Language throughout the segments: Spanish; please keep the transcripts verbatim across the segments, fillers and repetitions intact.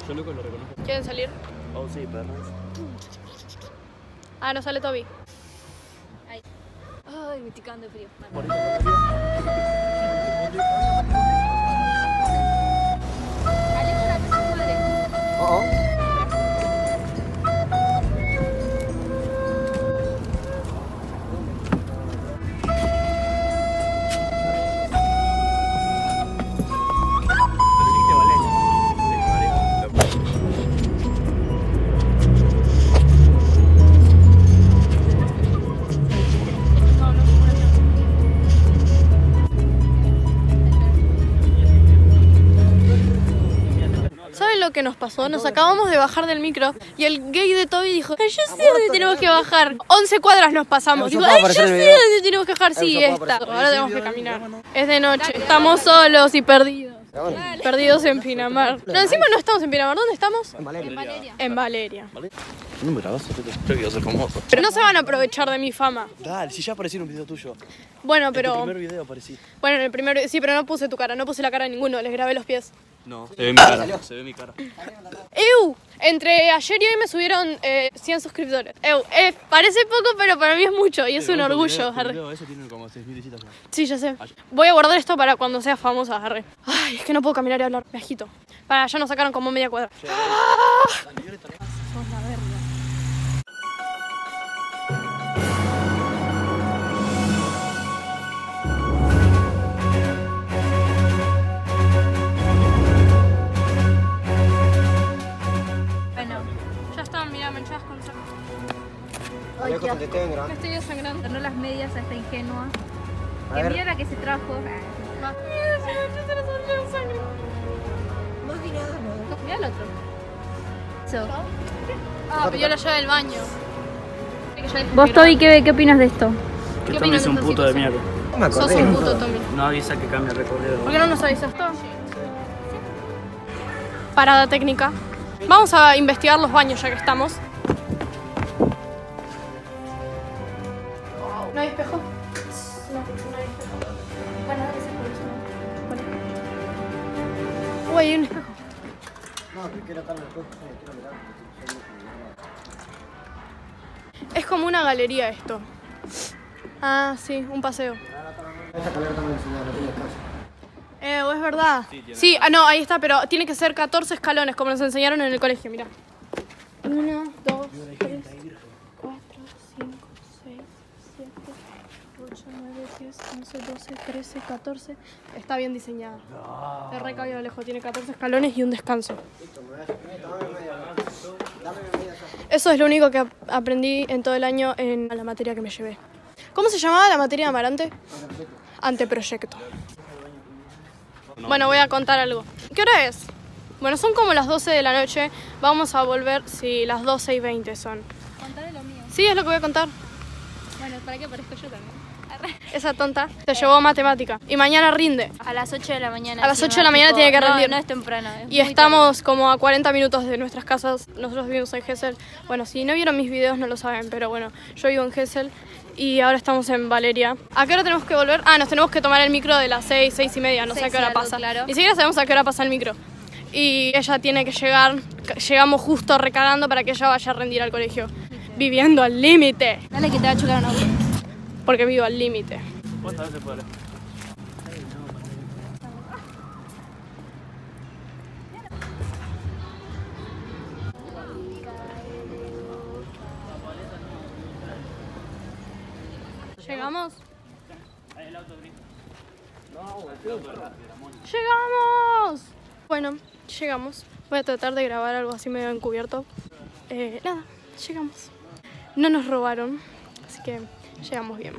Yo Lucas lo reconozco. ¿Quieren salir? Oh, sí, perros. Ah, no sale Toby. Ay, Ay me estoy cagando de frío. Alejo la casa de madre. Oh, oh. ¿Saben lo que nos pasó? Nos acabamos de bajar del micro y el gay de Toby dijo, yo sé dónde tenemos que bajar. once cuadras nos pasamos. Digo, ay, yo sé dónde tenemos que bajar. Sí, esta. Ahora tenemos que caminar. Es de noche. Estamos solos y perdidos. Perdidos en Pinamar. No, encima no estamos en Pinamar. ¿Dónde estamos? En Valeria. En Valeria. En Valeria. ¿No me grabaste? Yo quiero ser famoso. Pero no se van a aprovechar de mi fama. Dale, si ya aparecí en un video tuyo. Bueno, En tu pero... primer video aparecí. Bueno, en el primer... Sí, pero no puse tu cara. No puse la cara de ninguno. Les grabé los pies. No, se ve mi cara. Se ve mi cara. ¡Ew! Entre ayer y hoy me subieron eh, cien suscriptores. ¡Ew! Eh, parece poco, pero para mí es mucho y es un orgullo. El video ese tiene como seis mil visitas. Sí, ya sé. Voy a guardar esto para cuando sea famosa, arre. Ay, es que no puedo caminar y hablar, me agito. Para, ya nos sacaron como media cuadra. ¡Ah! Sos la verga. Bueno, ya están, mirá, manchadas con sangre. Ay, qué asco. Me estoy desangrando. No las medias a esta ingenua. A Que ver. mira la que se trajo. Mira, se les salió sangre. Mira el otro. So. Ah, pidió la llave del baño. Vos, Toby, ¿qué, ¿qué opinas de esto? Que ¿Qué Tommy opinas es un de esta puto de situación? mierda. No me Sos acordé. un puto, Tommy. No avisa que cambia el recorrido. ¿Por qué no nos avisas todo? Parada técnica. Vamos a investigar los baños ya que estamos. ¿No hay espejo? No, no hay espejo. Bueno, dale, por eso. Uy, hay un espejo. No, que quiero estar en el cuerpo, quiero mirar. Es como una galería esto. Ah, sí, un paseo. Esa calera también enseñada, no tiene descanso. Eh, ¿o es verdad? Sí, ah, no, ahí está, pero tiene que ser catorce escalones, como nos enseñaron en el colegio, mira. Uno, dos, tres, cuatro, cinco, seis, siete, ocho, nueve, diez, once, doce, trece, catorce. Está bien diseñada. De re cabido lejos, tiene catorce escalones y un descanso. Eso es lo único que ap- aprendí en todo el año en la materia que me llevé. ¿Cómo se llamaba la materia de Amarante? Anteproyecto. Bueno, voy a contar algo. ¿Qué hora es? Bueno, son como las doce de la noche. Vamos a volver, sí, las doce y veinte son. Contá de lo mío. Sí, es lo que voy a contar. Bueno, para que aparezco yo también. Esa tonta se llevó matemática y mañana rinde. A las ocho de la mañana. A las encima, ocho de la mañana tipo, tiene que no, rendir. No, es temprano. Es Y muy estamos como a cuarenta minutos de nuestras casas. Nosotros vivimos en Gesell. Bueno, si no vieron mis videos no lo saben, pero bueno, yo vivo en Gesell y ahora estamos en Valeria. ¿A qué hora tenemos que volver? Ah, nos tenemos que tomar el micro de las seis, seis y media, no sé a Seis qué hora y algo, pasa. claro. Ni siquiera sabemos a qué hora pasa el micro. Y ella tiene que llegar, llegamos justo recagando para que ella vaya a rendir al colegio. Viviendo al límite, temprano. Dale que te va a chocar un auto. porque vivo al límite. ¿Cuántas veces puede? ¿Llegamos? ¡Llegamos! Bueno, llegamos. Voy a tratar de grabar algo así medio encubierto. Eh, nada, llegamos. No nos robaron, así que llegamos bien.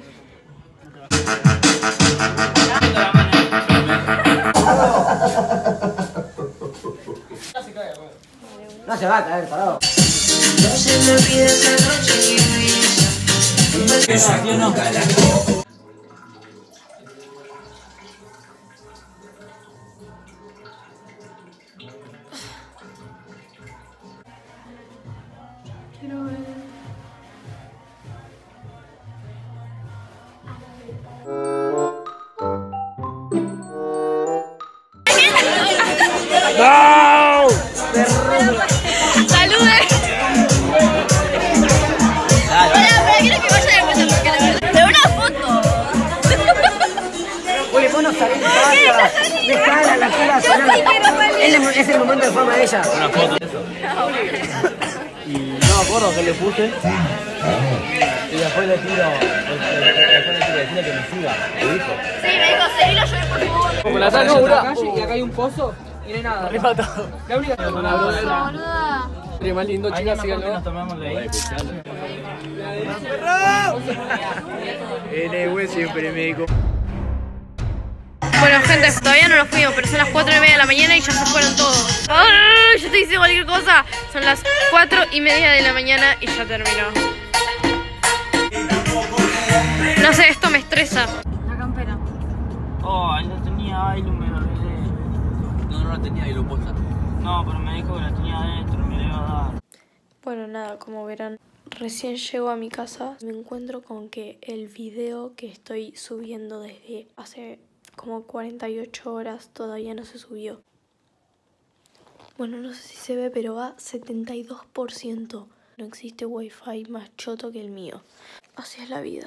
No se va a caer, parado. No se me olvida esa noche que esa nunca la Quiero ver. ¡No! Dejala, la cara, es, es el momento de fama de ella. Una foto de eso. Y no me acuerdo que le puse. Y después le tiro. Después le tiro decirle que me siga. ¿Le dijo? Sí, me dijo, seguilo yo por favor. Como la calle Y acá hay un pozo y no hay nada. Me matado. La única que Boluda. sería más lindo, chicas, síganlo. Nos tomamos de ahí. N W siempre me dijo. Bueno, gente, todavía no nos fuimos, pero son las cuatro y media de la mañana y ya se fueron todos. ¡Ay! Yo te hice cualquier cosa. Son las cuatro y media de la mañana y ya terminó. No sé, esto me estresa. La campera. Oh, ahí la tenía ahí, me lo olvidé. No, no la tenía ahí, lo puesta. No, pero me dijo que la tenía adentro, me la iba a dar. Bueno, nada, como verán, recién llego a mi casa. Me encuentro con que el video que estoy subiendo desde hace como cuarenta y ocho horas todavía no se subió. Bueno, no sé si se ve, pero va setenta y dos por ciento. No existe wifi más choto que el mío. Así es la vida.